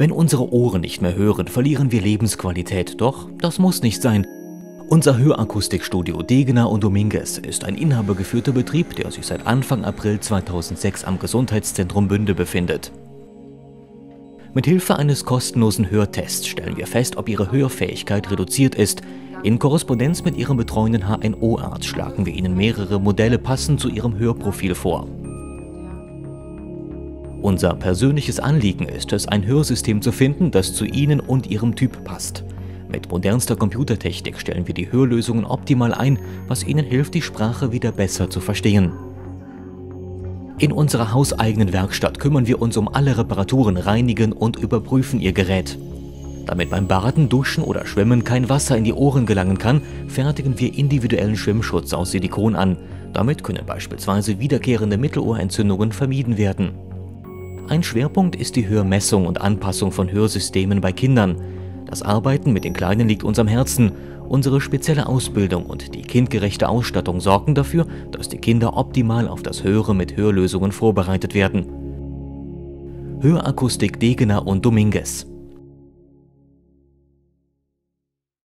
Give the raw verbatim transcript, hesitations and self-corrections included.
Wenn unsere Ohren nicht mehr hören, verlieren wir Lebensqualität. Doch das muss nicht sein. Unser Hörakustikstudio Degener und Dominguez ist ein inhabergeführter Betrieb, der sich seit Anfang April zweitausendsechs am Gesundheitszentrum Bünde befindet. Mit Hilfe eines kostenlosen Hörtests stellen wir fest, ob Ihre Hörfähigkeit reduziert ist. In Korrespondenz mit Ihrem betreuenden H N O-Arzt schlagen wir Ihnen mehrere Modelle passend zu Ihrem Hörprofil vor. Unser persönliches Anliegen ist es, ein Hörsystem zu finden, das zu Ihnen und Ihrem Typ passt. Mit modernster Computertechnik stellen wir die Hörlösungen optimal ein, was Ihnen hilft, die Sprache wieder besser zu verstehen. In unserer hauseigenen Werkstatt kümmern wir uns um alle Reparaturen, reinigen und überprüfen Ihr Gerät. Damit beim Baden, Duschen oder Schwimmen kein Wasser in die Ohren gelangen kann, fertigen wir individuellen Schwimmschutz aus Silikon an. Damit können beispielsweise wiederkehrende Mittelohrentzündungen vermieden werden. Ein Schwerpunkt ist die Hörmessung und Anpassung von Hörsystemen bei Kindern. Das Arbeiten mit den Kleinen liegt uns am Herzen. Unsere spezielle Ausbildung und die kindgerechte Ausstattung sorgen dafür, dass die Kinder optimal auf das Hören mit Hörlösungen vorbereitet werden. Hörakustik Degener und Dominguez.